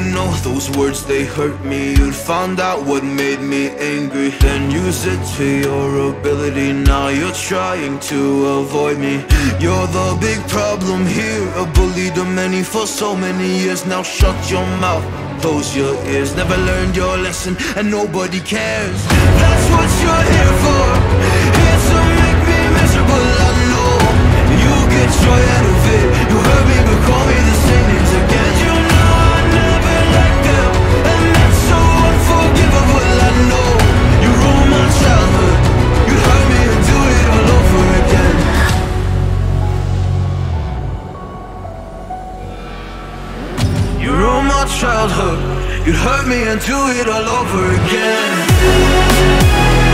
know those words, they hurt me. You'd found out what made me angry, then use it to your ability. Now you're trying to avoid me. You're the big problem here, a bully to many for so many years. Now shut your mouth, close your ears. Never learned your lesson and nobody cares. That's what you're here for, here to make me miserable. I know you get joy out of it. You hurt me but call me the same names again. You know I never liked them, and that's so unforgivable. I know you ruined my childhood. You hurt me and do it all over again. You ruined my childhood. You'd hurt me and do it all over again.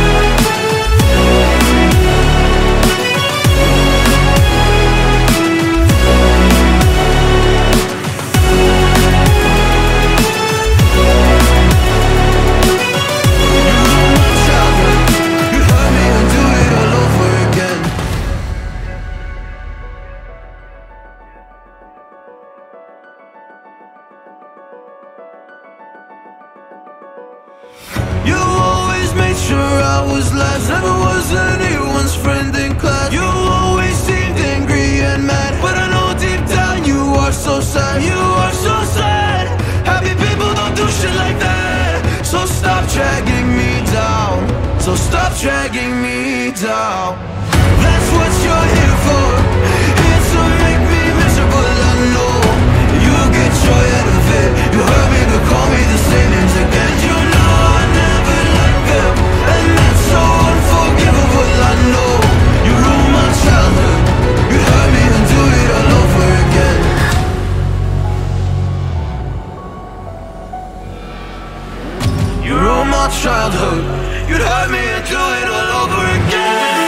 You always made sure I was last, never was anyone's friend in class. You always seemed angry and mad, but I know deep down you are so sad. You are so sad. Happy people don't do shit like that. So stop dragging me down, so stop dragging me down. That's what you're here for, here to make me miserable. I know you get joy out of it. You hurt me but call me the same names again. You know I never liked them, and that's so unforgivable. I know you ruined my childhood. You hurt me and do it all over again. You ruined my childhood. You'd hurt me and do it all over again.